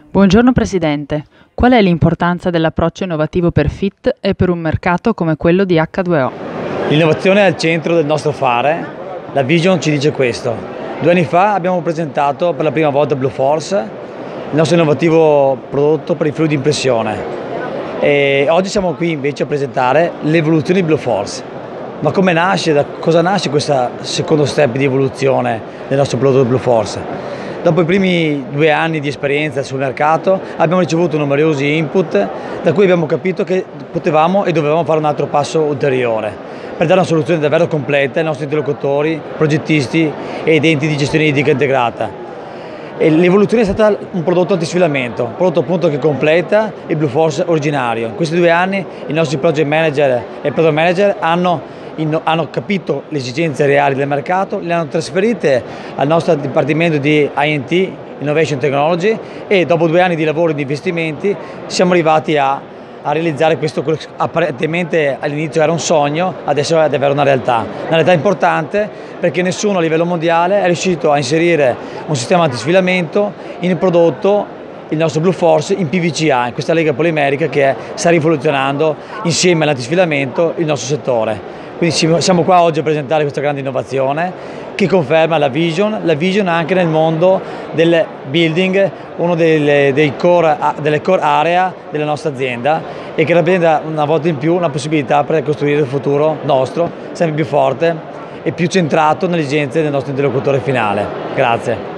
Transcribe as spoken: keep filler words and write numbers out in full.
Buongiorno Presidente, qual è l'importanza dell'approccio innovativo per F I T e per un mercato come quello di H due O? L'innovazione è al centro del nostro fare, la Vision ci dice questo. Due anni fa abbiamo presentato per la prima volta Blueforce, il nostro innovativo prodotto per i fluidi di impressione. E oggi siamo qui invece a presentare l'evoluzione di Blueforce. Ma come nasce, da cosa nasce questo secondo step di evoluzione del nostro prodotto Blueforce? Dopo i primi due anni di esperienza sul mercato abbiamo ricevuto numerosi input da cui abbiamo capito che potevamo e dovevamo fare un altro passo ulteriore per dare una soluzione davvero completa ai nostri interlocutori, progettisti ed enti di gestione idrica integrata. L'evoluzione è stata un prodotto antisfilamento, un prodotto appunto che completa il Blueforce originario. In questi due anni i nostri project manager e product manager hanno hanno capito le esigenze reali del mercato, le hanno trasferite al nostro dipartimento di I and T, Innovation Technology, e dopo due anni di lavoro e di investimenti siamo arrivati a, a realizzare questo che apparentemente all'inizio era un sogno, adesso è davvero una realtà. Una realtà importante perché nessuno a livello mondiale è riuscito a inserire un sistema antisfilamento in il prodotto, il nostro Blueforce, in P V C A, in questa lega polimerica che sta rivoluzionando insieme all'antisfilamento il nostro settore. Quindi siamo qua oggi a presentare questa grande innovazione che conferma la Vision, la Vision anche nel mondo del building, uno delle, dei core, delle core area della nostra azienda, e che rappresenta una volta in più una possibilità per costruire il futuro nostro sempre più forte e più centrato nelle esigenze del nostro interlocutore finale. Grazie.